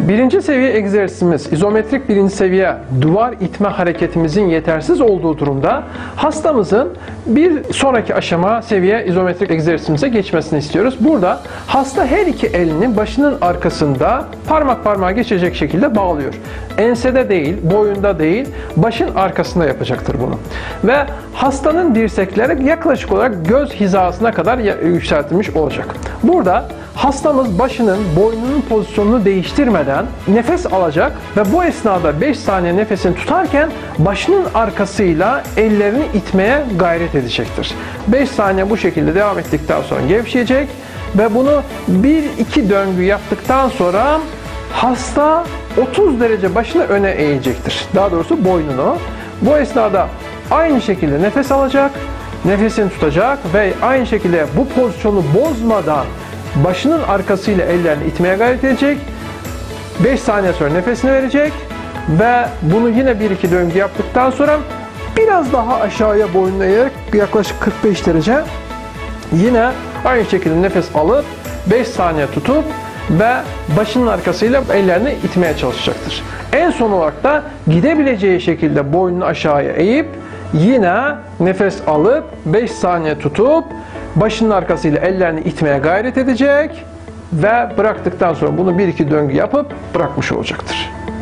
Birinci seviye egzersizimiz, izometrik birinci seviye duvar itme hareketimizin yetersiz olduğu durumda hastamızın bir sonraki aşama seviye izometrik egzersizimize geçmesini istiyoruz. Burada hasta her iki elini başının arkasında parmak parmağa geçecek şekilde bağlıyor. Ensede değil, boyunda değil, başın arkasında yapacaktır bunu. Ve hastanın dirsekleri yaklaşık olarak göz hizasına kadar yükseltilmiş olacak. Burada hastamız başının, boynunun pozisyonunu değiştirmeden nefes alacak ve bu esnada 5 saniye nefesini tutarken başının arkasıyla ellerini itmeye gayret edecektir. 5 saniye bu şekilde devam ettikten sonra gevşeyecek ve bunu 1-2 döngü yaptıktan sonra hasta 30 derece başını öne eğecektir. Daha doğrusu boynunu. Bu esnada aynı şekilde nefes alacak, nefesini tutacak ve aynı şekilde bu pozisyonu bozmadan başının arkasıyla ellerini itmeye gayret edecek. 5 saniye sonra nefesini verecek ve bunu yine 1-2 döngü yaptıktan sonra biraz daha aşağıya boynunu eğerek yaklaşık 45 derece yine aynı şekilde nefes alıp 5 saniye tutup ve başının arkasıyla ellerini itmeye çalışacaktır. En son olarak da gidebileceği şekilde boynunu aşağıya eğip yine nefes alıp 5 saniye tutup başının arkasıyla ellerini itmeye gayret edecek ve bıraktıktan sonra bunu 1-2 döngü yapıp bırakmış olacaktır.